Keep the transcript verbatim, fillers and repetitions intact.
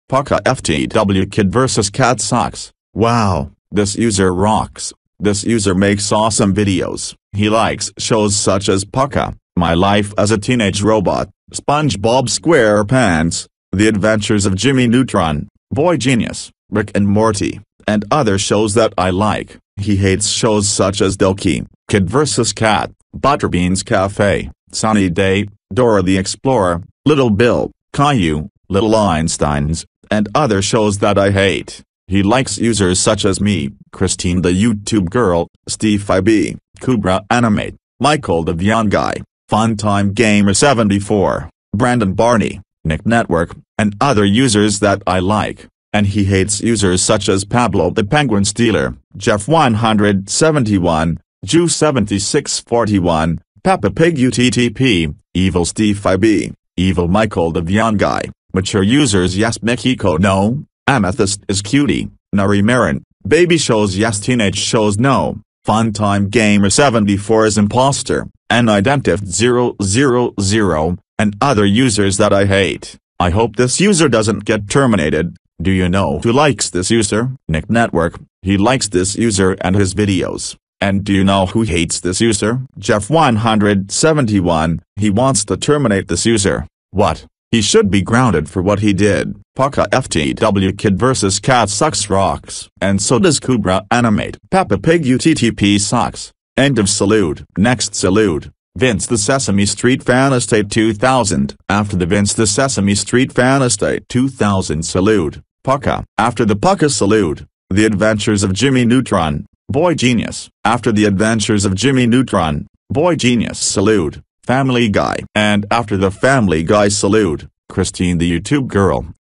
Pucka F T W Kid versus Cat Sucks. Wow, this user rocks. This user makes awesome videos. He likes shows such as Pucka, My Life as a Teenage Robot, SpongeBob SquarePants, The Adventures of Jimmy Neutron, Boy Genius, Rick and Morty, and other shows that I like. He hates shows such as Doki, Kid versus Cat, Butterbean's Cafe, Sunny Day, Dora the Explorer, Little Bill, Caillou, Little Einsteins, and other shows that I hate. He likes users such as me, Christine the YouTube Girl, Steve I B, Kubra Animate, Michael the Young Guy, Funtime Gamer seventy-four, Brandon Barney, Nick Network, and other users that I like. And he hates users such as Pablo the Penguin Stealer, Jeff one seventy-one, Jew seventy-six forty-one, Peppa Pig U T T P, Evil Steve I B, Evil Michael the Young Guy, mature users Yes Mikiko No, Amethyst is Cutie, Nari Marin, Baby Shows Yes Teenage Shows No, Funtime Gamer seventy-four is Imposter, and Identif zero zero zero, and other users that I hate. I hope this user doesn't get terminated. Do you know who likes this user? Nick Network, he likes this user and his videos. And do you know who hates this user? Jeff one seventy-one, he wants to terminate this user. What? He should be grounded for what he did. Pucka F T W Kid versus Cat Sucks rocks. And so does Kubra Animate. Peppa Pig U T T P sucks. End of salute. Next salute. Vince the Sesame Street Fan Estate two thousand. After the Vince the Sesame Street Fan Estate two thousand salute. Pucka. After the Pucka salute. The Adventures of Jimmy Neutron, Boy Genius. After the Adventures of Jimmy Neutron, Boy Genius salute. Family Guy. And after the Family Guy salute, Christine the YouTube Girl.